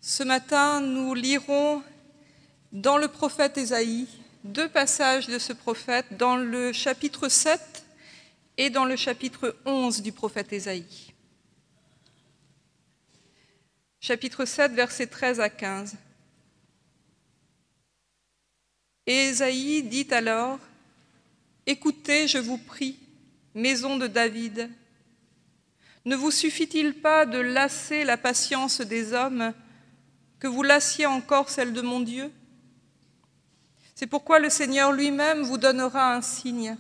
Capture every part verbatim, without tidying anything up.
Ce matin, nous lirons dans le prophète Ésaïe deux passages de ce prophète, dans le chapitre sept et dans le chapitre onze du prophète Ésaïe. Chapitre sept, versets treize à quinze. Et Ésaïe dit alors : « Écoutez, je vous prie, maison de David. Ne vous suffit-il pas de lasser la patience des hommes, que vous lassiez encore celle de mon Dieu ? C'est pourquoi le Seigneur lui-même vous donnera un signe.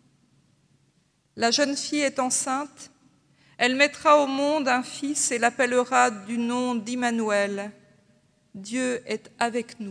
La jeune fille est enceinte, elle mettra au monde un fils et l'appellera du nom d'Immanuel. Dieu est avec nous. »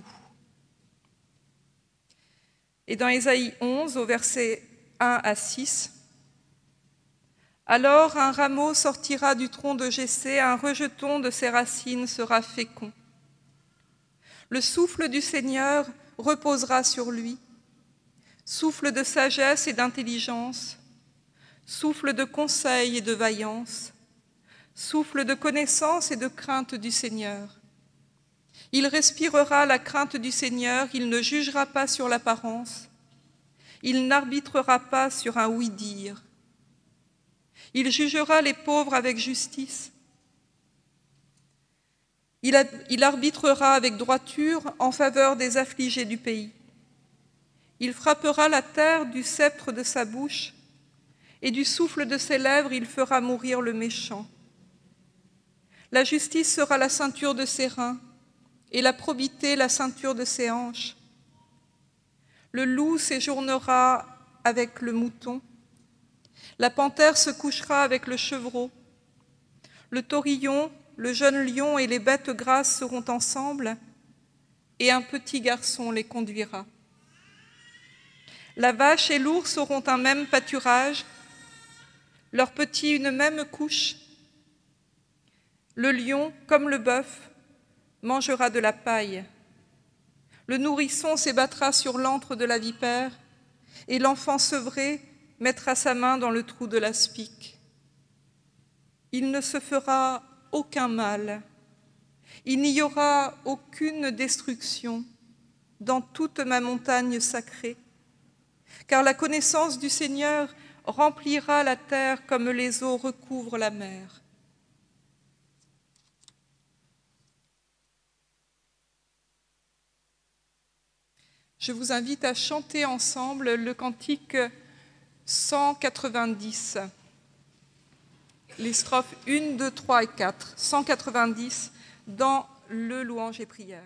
Et dans Ésaïe onze, au verset un à six, « Alors un rameau sortira du tronc de Jessé, un rejeton de ses racines sera fécond. Le souffle du Seigneur reposera sur lui, souffle de sagesse et d'intelligence, souffle de conseil et de vaillance, souffle de connaissance et de crainte du Seigneur. Il respirera la crainte du Seigneur, il ne jugera pas sur l'apparence, il n'arbitrera pas sur un oui-dire. Il jugera les pauvres avec justice. Il, a, il arbitrera avec droiture en faveur des affligés du pays. Il frappera la terre du sceptre de sa bouche, et du souffle de ses lèvres il fera mourir le méchant. La justice sera la ceinture de ses reins, et la probité la ceinture de ses hanches. Le loup séjournera avec le mouton, la panthère se couchera avec le chevreau, le taurillon, le jeune lion et les bêtes grasses seront ensemble, et un petit garçon les conduira. La vache et l'ours auront un même pâturage, leurs petits une même couche. Le lion, comme le bœuf, mangera de la paille. Le nourrisson s'ébattra sur l'antre de la vipère, et l'enfant sevré mettra sa main dans le trou de l'aspic. Il ne se fera aucun mal, il n'y aura aucune destruction dans toute ma montagne sacrée, car la connaissance du Seigneur remplira la terre comme les eaux recouvrent la mer. Je vous invite à chanter ensemble le cantique cent quatre-vingt-dix. Les strophes un, deux, trois et quatre. cent quatre-vingt-dix dans le louange et prière.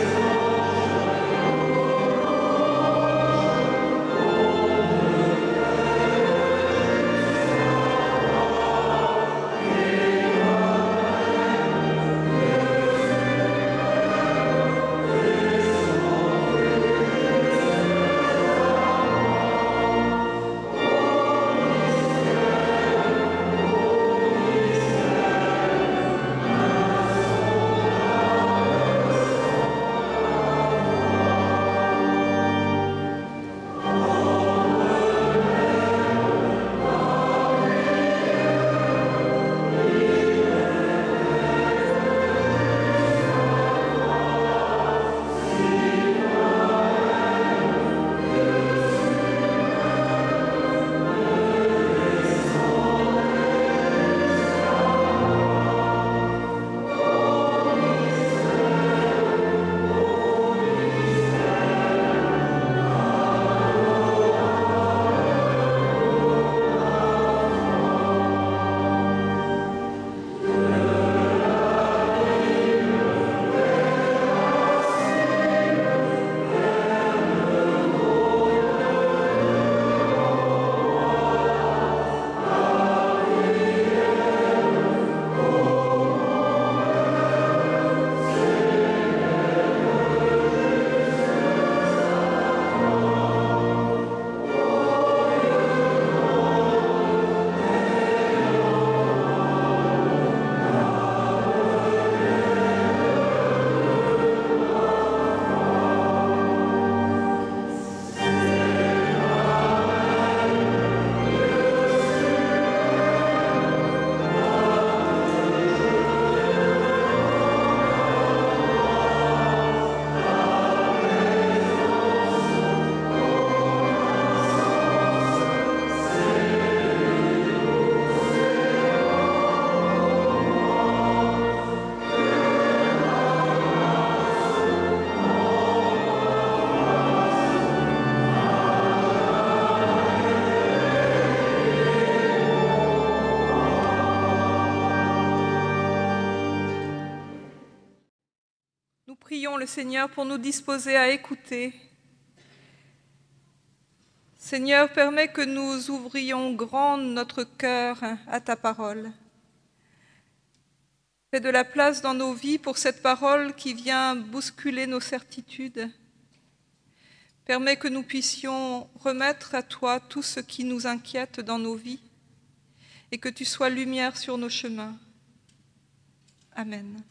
Amen. prions le Seigneur pour nous disposer à écouter. Seigneur, permets que nous ouvrions grand notre cœur à ta parole. Fais de la place dans nos vies pour cette parole qui vient bousculer nos certitudes. Permets que nous puissions remettre à toi tout ce qui nous inquiète dans nos vies et que tu sois lumière sur nos chemins. Amen.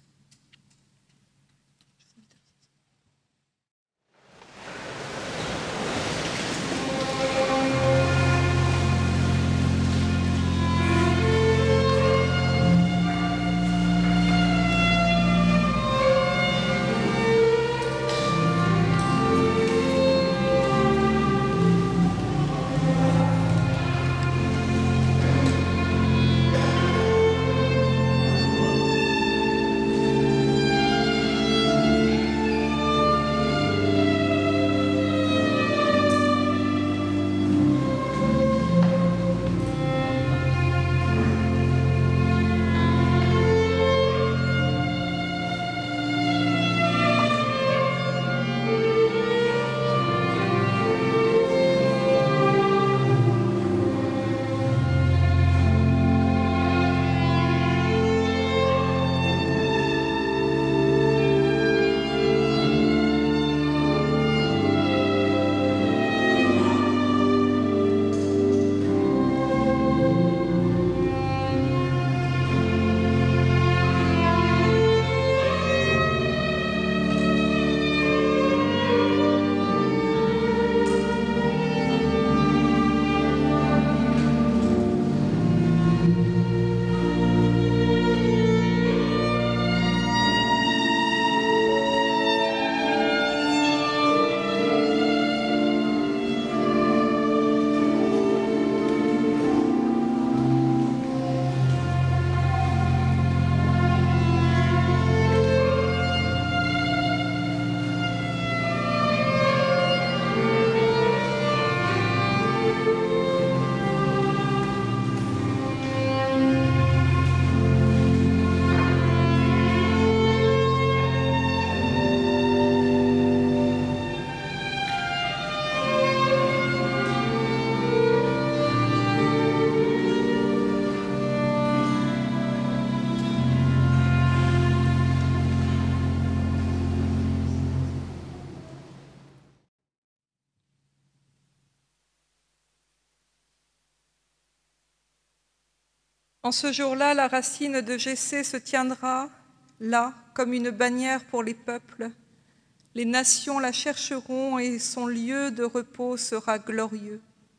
En ce jour-là, la racine de Jessé se tiendra là comme une bannière pour les peuples. Les nations la chercheront et son lieu de repos sera glorieux.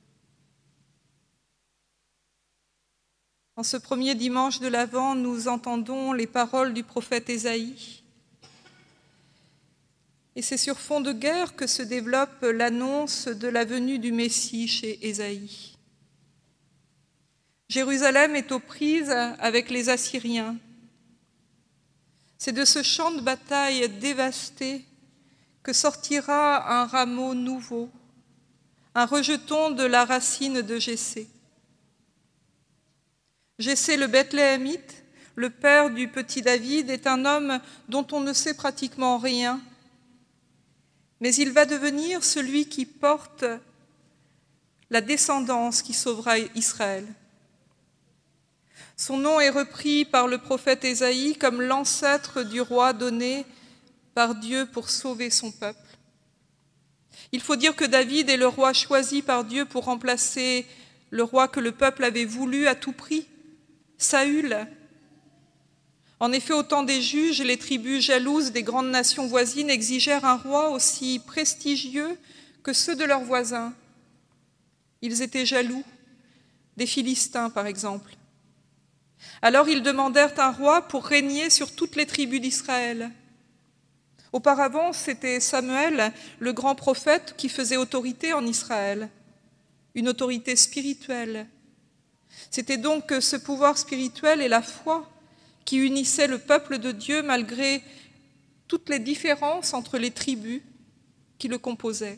En ce premier dimanche de l'Avent, nous entendons les paroles du prophète Ésaïe. Et c'est sur fond de guerre que se développe l'annonce de la venue du Messie chez Ésaïe. Jérusalem est aux prises avec les Assyriens. C'est de ce champ de bataille dévasté que sortira un rameau nouveau, un rejeton de la racine de Jessé. Jessé le Bethléemite, le père du petit David, est un homme dont on ne sait pratiquement rien, mais il va devenir celui qui porte la descendance qui sauvera Israël. Son nom est repris par le prophète Ésaïe comme l'ancêtre du roi donné par Dieu pour sauver son peuple. Il faut dire que David est le roi choisi par Dieu pour remplacer le roi que le peuple avait voulu à tout prix, Saül. En effet, au temps des juges, les tribus jalouses des grandes nations voisines exigèrent un roi aussi prestigieux que ceux de leurs voisins. Ils étaient jaloux, des Philistins par exemple. Alors ils demandèrent un roi pour régner sur toutes les tribus d'Israël. Auparavant, c'était Samuel, le grand prophète, qui faisait autorité en Israël, une autorité spirituelle. C'était donc ce pouvoir spirituel et la foi qui unissaient le peuple de Dieu malgré toutes les différences entre les tribus qui le composaient.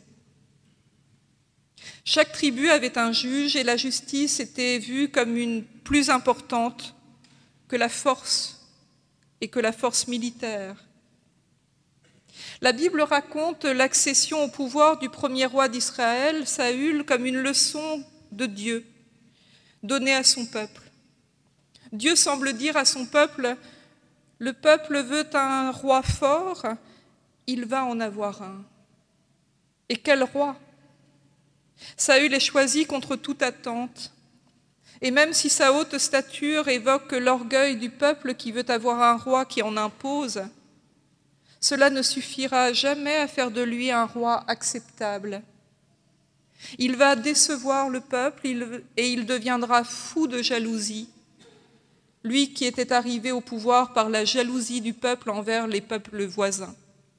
Chaque tribu avait un juge et la justice était vue comme une plus importante que la force et que la force militaire. La Bible raconte l'accession au pouvoir du premier roi d'Israël, Saül, comme une leçon de Dieu donnée à son peuple. Dieu semble dire à son peuple, « Le peuple veut un roi fort, il va en avoir un. » Et quel roi? Saül est choisi contre toute attente. Et même si sa haute stature évoque l'orgueil du peuple qui veut avoir un roi qui en impose, cela ne suffira jamais à faire de lui un roi acceptable. Il va décevoir le peuple et il deviendra fou de jalousie, lui qui était arrivé au pouvoir par la jalousie du peuple envers les peuples voisins.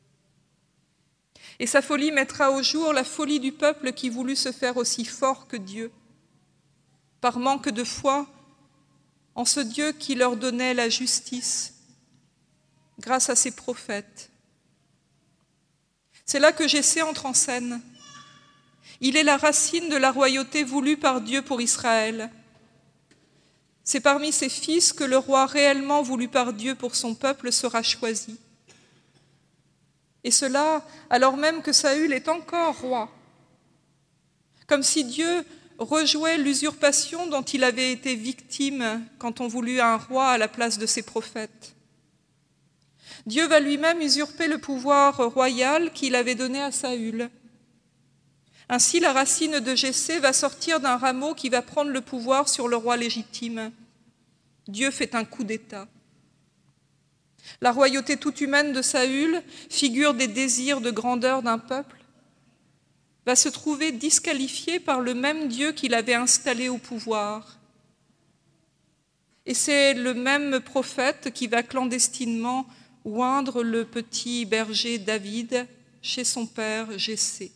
Et sa folie mettra au jour la folie du peuple qui voulut se faire aussi fort que Dieu, par manque de foi en ce Dieu qui leur donnait la justice grâce à ses prophètes. C'est là que Jessé entre en scène. Il est la racine de la royauté voulue par Dieu pour Israël. C'est parmi ses fils que le roi réellement voulu par Dieu pour son peuple sera choisi. Et cela alors même que Saül est encore roi, comme si Dieu rejouait l'usurpation dont il avait été victime quand on voulut un roi à la place de ses prophètes. Dieu va lui-même usurper le pouvoir royal qu'il avait donné à Saül. Ainsi, la racine de Jessé va sortir d'un rameau qui va prendre le pouvoir sur le roi légitime. Dieu fait un coup d'État. La royauté toute humaine de Saül, figure des désirs de grandeur d'un peuple, va se trouver disqualifiée par le même Dieu qui l'avait installé au pouvoir. Et c'est le même prophète qui va clandestinement oindre le petit berger David chez son père Jessé.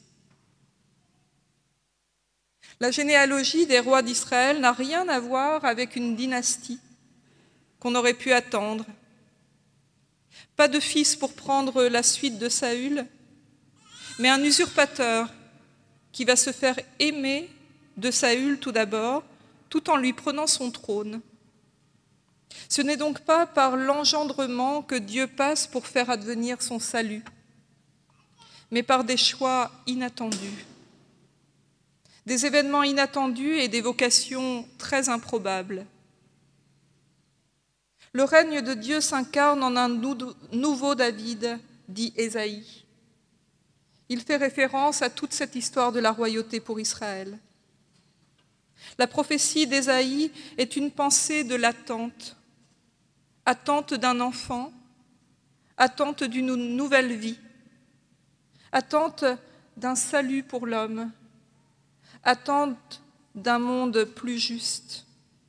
La généalogie des rois d'Israël n'a rien à voir avec une dynastie qu'on aurait pu attendre. Pas de fils pour prendre la suite de Saül, mais un usurpateur qui va se faire aimer de Saül tout d'abord, tout en lui prenant son trône. Ce n'est donc pas par l'engendrement que Dieu passe pour faire advenir son salut, mais par des choix inattendus, des événements inattendus et des vocations très improbables. Le règne de Dieu s'incarne en un nouveau David, dit Ésaïe. Il fait référence à toute cette histoire de la royauté pour Israël. La prophétie d'Ésaïe est une pensée de l'attente, attente d'un enfant, attente d'une nouvelle vie, attente d'un salut pour l'homme, attente d'un monde plus juste.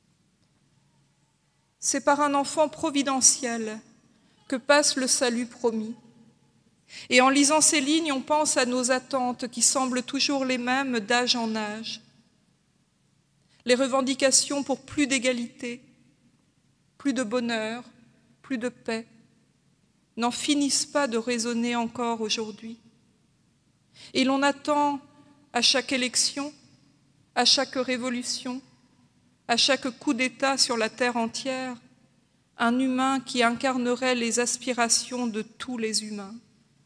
C'est par un enfant providentiel que passe le salut promis. Et en lisant ces lignes, on pense à nos attentes qui semblent toujours les mêmes d'âge en âge. Les revendications pour plus d'égalité, plus de bonheur, plus de paix, n'en finissent pas de résonner encore aujourd'hui. Et l'on attend à chaque élection, à chaque révolution, à chaque coup d'État sur la terre entière, un humain qui incarnerait les aspirations de tous les humains.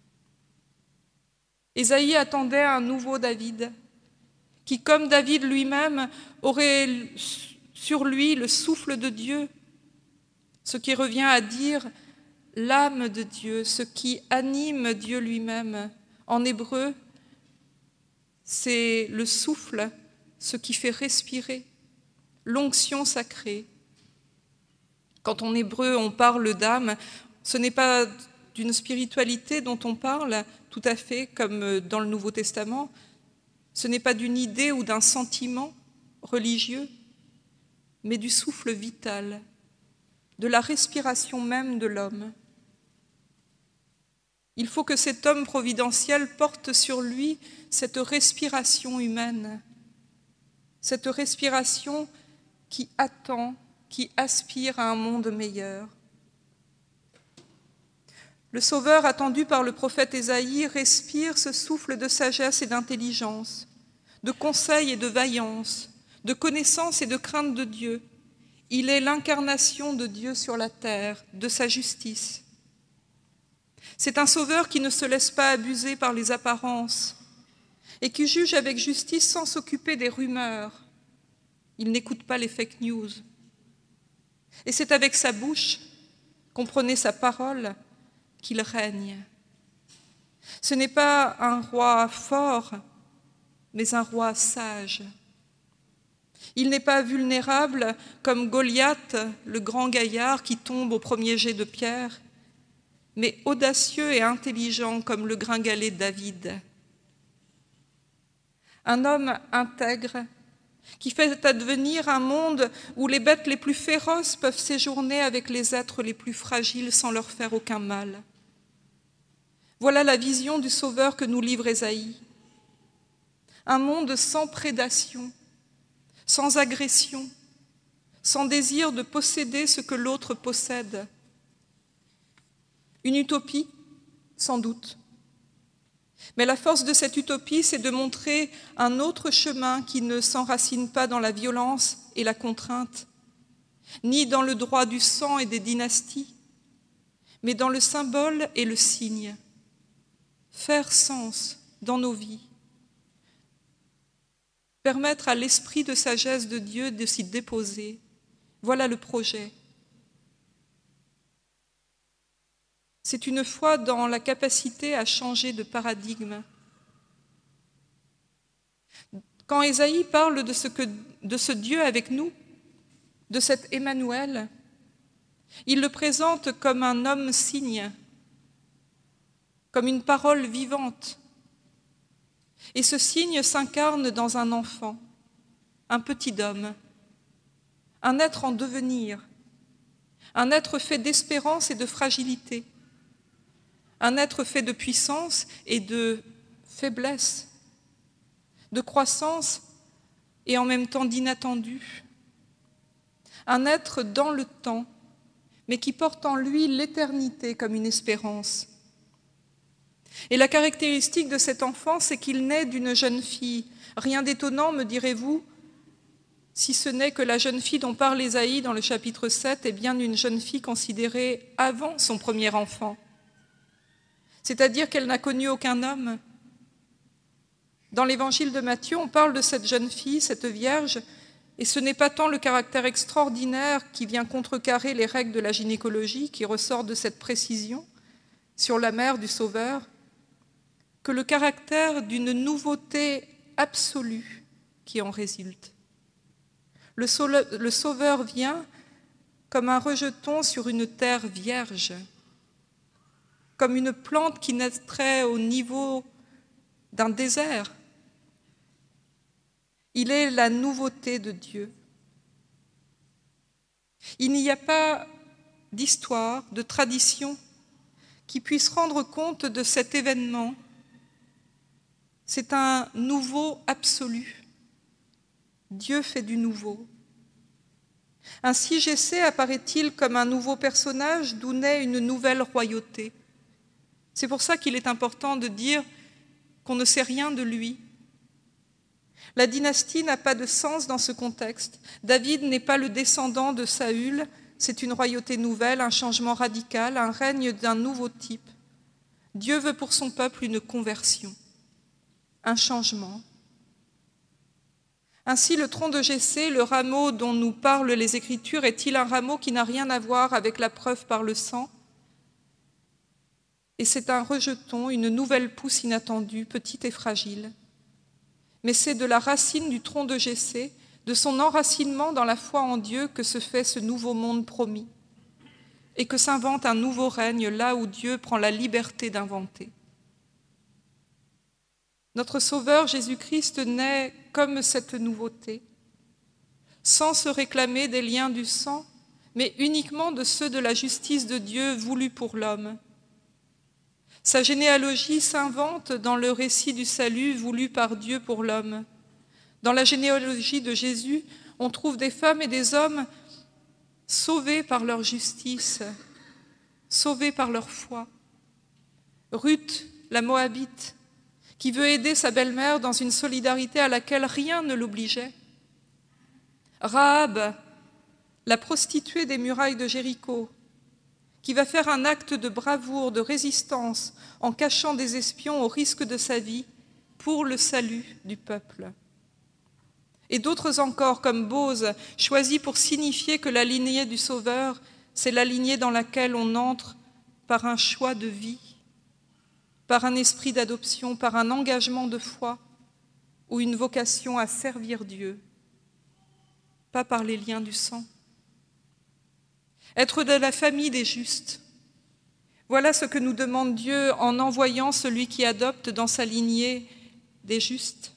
Ésaïe attendait un nouveau David, qui, comme David lui-même, aurait sur lui le souffle de Dieu, ce qui revient à dire l'âme de Dieu, ce qui anime Dieu lui-même. En hébreu, c'est le souffle, ce qui fait respirer, l'onction sacrée. Quand en hébreu on parle d'âme, ce n'est pas d'une spiritualité dont on parle, tout à fait comme dans le Nouveau Testament, ce n'est pas d'une idée ou d'un sentiment religieux, mais du souffle vital, de la respiration même de l'homme. Il faut que cet homme providentiel porte sur lui cette respiration humaine, cette respiration qui attend, qui aspire à un monde meilleur. Le Sauveur attendu par le prophète Ésaïe respire ce souffle de sagesse et d'intelligence, de conseil et de vaillance, de connaissance et de crainte de Dieu. Il est l'incarnation de Dieu sur la terre, de sa justice. C'est un sauveur qui ne se laisse pas abuser par les apparences et qui juge avec justice sans s'occuper des rumeurs. Il n'écoute pas les fake news. Et c'est avec sa bouche, comprenez sa parole, qu'il règne. Ce n'est pas un roi fort, mais un roi sage. Il n'est pas vulnérable comme Goliath, le grand gaillard qui tombe au premier jet de pierre, mais audacieux et intelligent comme le gringalet David. Un homme intègre qui fait advenir un monde où les bêtes les plus féroces peuvent séjourner avec les êtres les plus fragiles sans leur faire aucun mal. Voilà la vision du Sauveur que nous livre Ésaïe. Un monde sans prédation, sans agression, sans désir de posséder ce que l'autre possède. Une utopie, sans doute. Mais la force de cette utopie, c'est de montrer un autre chemin qui ne s'enracine pas dans la violence et la contrainte, ni dans le droit du sang et des dynasties, mais dans le symbole et le signe. Faire sens dans nos vies. Permettre à l'esprit de sagesse de Dieu de s'y déposer. Voilà le projet. C'est une foi dans la capacité à changer de paradigme. Quand Ésaïe parle de ce, que, de ce Dieu avec nous, de cet Emmanuel, il le présente comme un homme cygne, comme une parole vivante. Et ce signe s'incarne dans un enfant, un petit homme, un être en devenir, un être fait d'espérance et de fragilité, un être fait de puissance et de faiblesse, de croissance et en même temps d'inattendu, un être dans le temps, mais qui porte en lui l'éternité comme une espérance. Et la caractéristique de cet enfant, c'est qu'il naît d'une jeune fille. Rien d'étonnant, me direz-vous, si ce n'est que la jeune fille dont parle Ésaïe dans le chapitre sept est bien une jeune fille considérée avant son premier enfant. C'est-à-dire qu'elle n'a connu aucun homme. Dans l'évangile de Matthieu, on parle de cette jeune fille, cette vierge, et ce n'est pas tant le caractère extraordinaire qui vient contrecarrer les règles de la gynécologie, qui ressort de cette précision sur la mère du Sauveur, que le caractère d'une nouveauté absolue qui en résulte. Le Sauveur vient comme un rejeton sur une terre vierge, comme une plante qui naîtrait au niveau d'un désert. Il est la nouveauté de Dieu. Il n'y a pas d'histoire, de tradition qui puisse rendre compte de cet événement. C'est un nouveau absolu. Dieu fait du nouveau. Ainsi, Jessé apparaît-il comme un nouveau personnage d'où naît une nouvelle royauté. C'est pour ça qu'il est important de dire qu'on ne sait rien de lui. La dynastie n'a pas de sens dans ce contexte. David n'est pas le descendant de Saül, c'est une royauté nouvelle, un changement radical, un règne d'un nouveau type. Dieu veut pour son peuple une conversion, un changement. Ainsi, le tronc de Jessé, le rameau dont nous parlent les Écritures, est-il un rameau qui n'a rien à voir avec la preuve par le sang ? Et c'est un rejeton, une nouvelle pousse inattendue, petite et fragile. Mais c'est de la racine du tronc de Jessé, de son enracinement dans la foi en Dieu, que se fait ce nouveau monde promis, et que s'invente un nouveau règne là où Dieu prend la liberté d'inventer. Notre Sauveur Jésus-Christ naît comme cette nouveauté, sans se réclamer des liens du sang, mais uniquement de ceux de la justice de Dieu voulue pour l'homme. Sa généalogie s'invente dans le récit du salut voulu par Dieu pour l'homme. Dans la généalogie de Jésus, on trouve des femmes et des hommes sauvés par leur justice, sauvés par leur foi. Ruth, la Moabite, qui veut aider sa belle-mère dans une solidarité à laquelle rien ne l'obligeait. Rahab, la prostituée des murailles de Jéricho, qui va faire un acte de bravoure, de résistance, en cachant des espions au risque de sa vie, pour le salut du peuple. Et d'autres encore, comme Bose, choisis pour signifier que la lignée du Sauveur, c'est la lignée dans laquelle on entre par un choix de vie, par un esprit d'adoption, par un engagement de foi ou une vocation à servir Dieu, pas par les liens du sang. Être de la famille des justes, voilà ce que nous demande Dieu en envoyant celui qui adopte dans sa lignée des justes.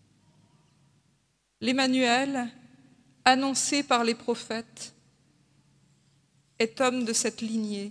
L'Emmanuel, annoncé par les prophètes, est homme de cette lignée.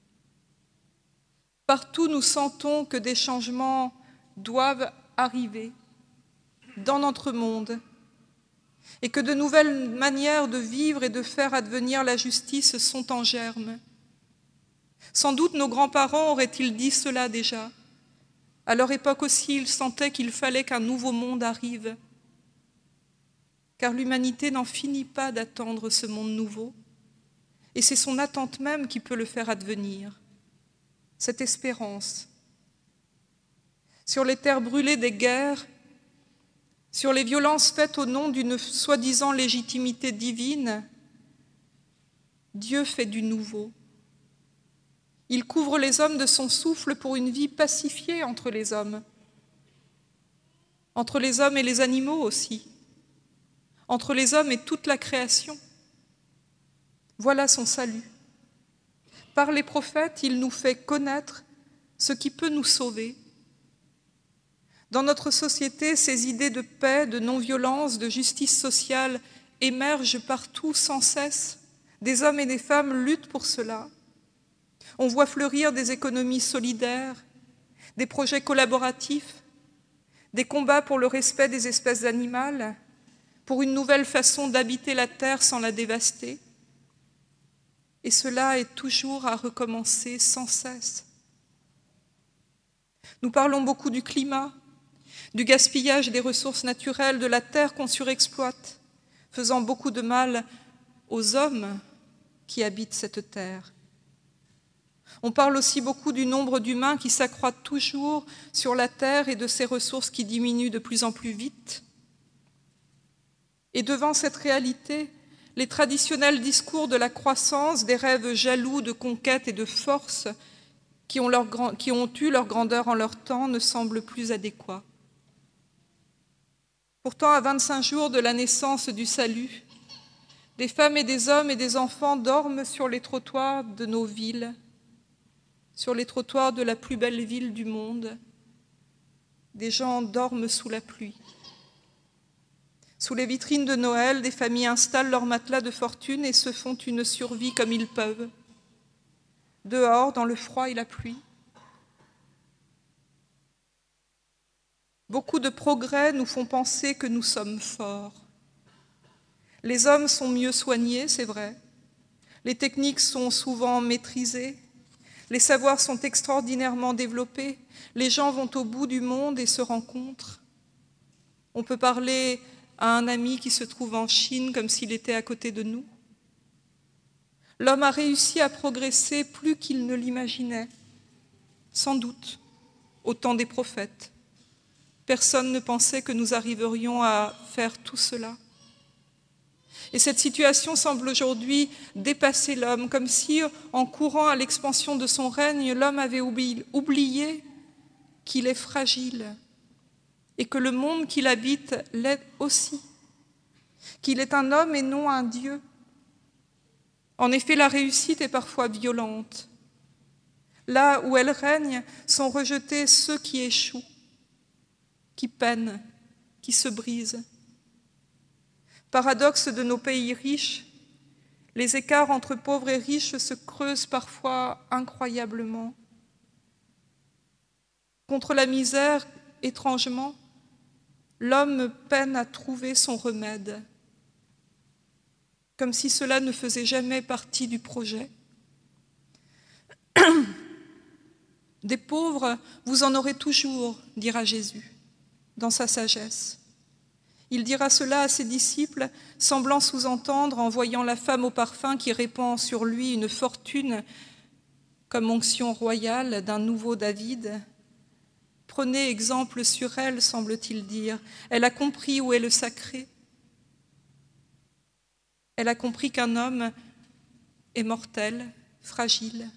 Partout, nous sentons que des changements doivent arriver dans notre monde et que de nouvelles manières de vivre et de faire advenir la justice sont en germe. Sans doute nos grands-parents auraient-ils dit cela déjà. À leur époque aussi, ils sentaient qu'il fallait qu'un nouveau monde arrive, car l'humanité n'en finit pas d'attendre ce monde nouveau, et c'est son attente même qui peut le faire advenir, cette espérance. Sur les terres brûlées des guerres, sur les violences faites au nom d'une soi-disant légitimité divine, Dieu fait du nouveau. Il couvre les hommes de son souffle pour une vie pacifiée entre les hommes, entre les hommes et les animaux aussi, entre les hommes et toute la création. Voilà son salut. Par les prophètes, il nous fait connaître ce qui peut nous sauver. Dans notre société, ces idées de paix, de non-violence, de justice sociale émergent partout sans cesse. Des hommes et des femmes luttent pour cela. On voit fleurir des économies solidaires, des projets collaboratifs, des combats pour le respect des espèces animales, pour une nouvelle façon d'habiter la terre sans la dévaster. Et cela est toujours à recommencer sans cesse. Nous parlons beaucoup du climat, du gaspillage des ressources naturelles, de la terre qu'on surexploite, faisant beaucoup de mal aux hommes qui habitent cette terre. On parle aussi beaucoup du nombre d'humains qui s'accroît toujours sur la terre et de ses ressources qui diminuent de plus en plus vite. Et devant cette réalité, les traditionnels discours de la croissance, des rêves jaloux de conquête et de force qui ont, leur, qui ont eu leur grandeur en leur temps ne semblent plus adéquats. Pourtant, à vingt-cinq jours de la naissance du salut, des femmes et des hommes et des enfants dorment sur les trottoirs de nos villes, sur les trottoirs de la plus belle ville du monde. Des gens dorment sous la pluie. Sous les vitrines de Noël, des familles installent leurs matelas de fortune et se font une survie comme ils peuvent. Dehors, dans le froid et la pluie. Beaucoup de progrès nous font penser que nous sommes forts. Les hommes sont mieux soignés, c'est vrai. Les techniques sont souvent maîtrisées. Les savoirs sont extraordinairement développés. Les gens vont au bout du monde et se rencontrent. On peut parler à un ami qui se trouve en Chine comme s'il était à côté de nous. L'homme a réussi à progresser plus qu'il ne l'imaginait, sans doute, au temps des prophètes. Personne ne pensait que nous arriverions à faire tout cela. Et cette situation semble aujourd'hui dépasser l'homme, comme si, en courant à l'expansion de son règne, l'homme avait oublié qu'il est fragile et que le monde qu'il habite l'est aussi, qu'il est un homme et non un Dieu. En effet, la réussite est parfois violente. Là où elle règne, sont rejetés ceux qui échouent, qui peinent, qui se brisent. Paradoxe de nos pays riches, les écarts entre pauvres et riches se creusent parfois incroyablement. Contre la misère, étrangement, l'homme peine à trouver son remède, comme si cela ne faisait jamais partie du projet. Des pauvres, vous en aurez toujours, dira Jésus, dans sa sagesse. Il dira cela à ses disciples, semblant sous-entendre, en voyant la femme au parfum qui répand sur lui une fortune comme onction royale d'un nouveau David. Prenez exemple sur elle, semble-t-il dire. Elle a compris où est le sacré. Elle a compris qu'un homme est mortel, fragile.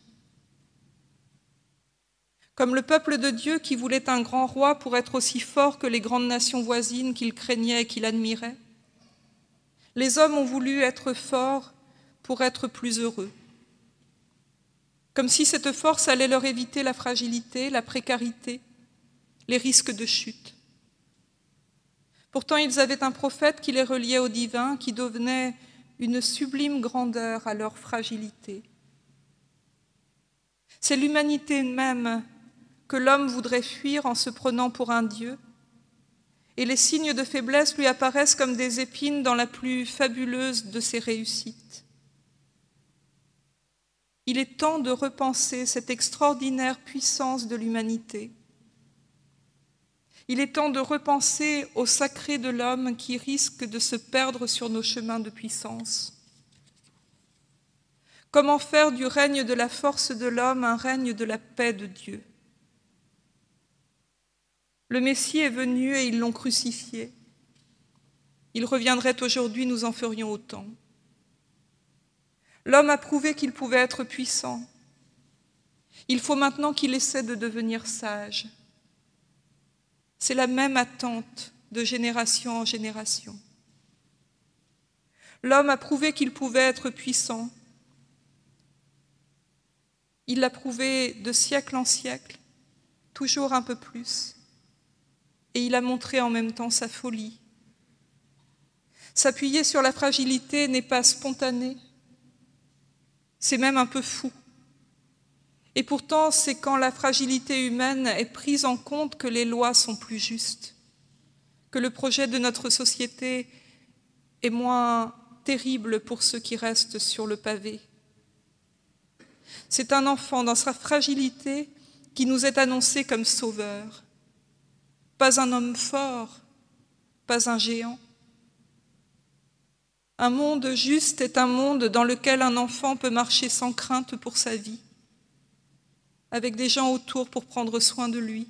Comme le peuple de Dieu qui voulait un grand roi pour être aussi fort que les grandes nations voisines qu'il craignait et qu'il admirait, les hommes ont voulu être forts pour être plus heureux. Comme si cette force allait leur éviter la fragilité, la précarité, les risques de chute. Pourtant, ils avaient un prophète qui les reliait au divin, qui devenait une sublime grandeur à leur fragilité. C'est l'humanité même que l'homme voudrait fuir en se prenant pour un Dieu, et les signes de faiblesse lui apparaissent comme des épines dans la plus fabuleuse de ses réussites. Il est temps de repenser cette extraordinaire puissance de l'humanité. Il est temps de repenser au sacré de l'homme qui risque de se perdre sur nos chemins de puissance. Comment faire du règne de la force de l'homme un règne de la paix de Dieu? Le Messie est venu et ils l'ont crucifié. Il reviendrait aujourd'hui, nous en ferions autant. L'homme a prouvé qu'il pouvait être puissant. Il faut maintenant qu'il essaie de devenir sage. C'est la même attente de génération en génération. L'homme a prouvé qu'il pouvait être puissant. Il l'a prouvé de siècle en siècle, toujours un peu plus. Et il a montré en même temps sa folie. S'appuyer sur la fragilité n'est pas spontané, c'est même un peu fou. Et pourtant, c'est quand la fragilité humaine est prise en compte que les lois sont plus justes, que le projet de notre société est moins terrible pour ceux qui restent sur le pavé. C'est un enfant dans sa fragilité qui nous est annoncé comme sauveur. Pas un homme fort, pas un géant. Un monde juste est un monde dans lequel un enfant peut marcher sans crainte pour sa vie, avec des gens autour pour prendre soin de lui.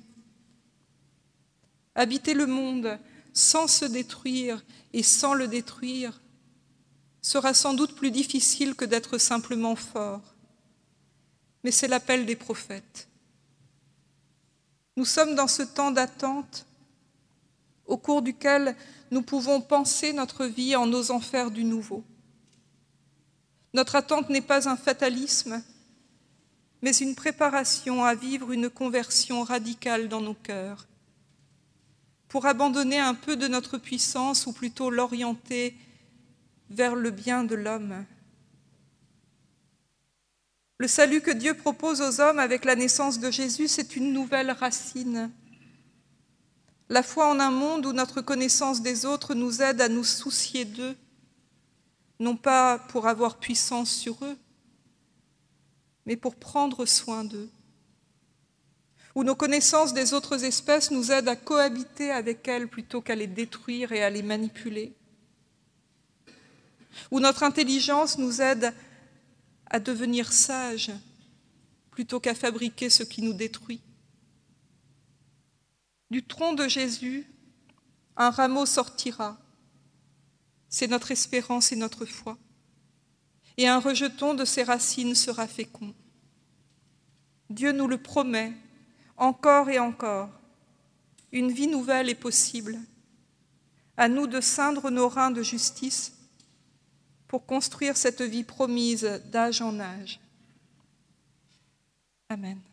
Habiter le monde sans se détruire et sans le détruire sera sans doute plus difficile que d'être simplement fort. Mais c'est l'appel des prophètes. Nous sommes dans ce temps d'attente au cours duquel nous pouvons penser notre vie en osant faire du nouveau. Notre attente n'est pas un fatalisme, mais une préparation à vivre une conversion radicale dans nos cœurs, pour abandonner un peu de notre puissance, ou plutôt l'orienter vers le bien de l'homme. Le salut que Dieu propose aux hommes avec la naissance de Jésus, c'est une nouvelle racine. La foi en un monde où notre connaissance des autres nous aide à nous soucier d'eux, non pas pour avoir puissance sur eux, mais pour prendre soin d'eux. Où nos connaissances des autres espèces nous aident à cohabiter avec elles plutôt qu'à les détruire et à les manipuler. Où notre intelligence nous aide à devenir sages plutôt qu'à fabriquer ce qui nous détruit. Du tronc de Jésus, un rameau sortira. C'est notre espérance et notre foi. Et un rejeton de ses racines sera fécond. Dieu nous le promet, encore et encore. Une vie nouvelle est possible. À nous de ceindre nos reins de justice pour construire cette vie promise d'âge en âge. Amen.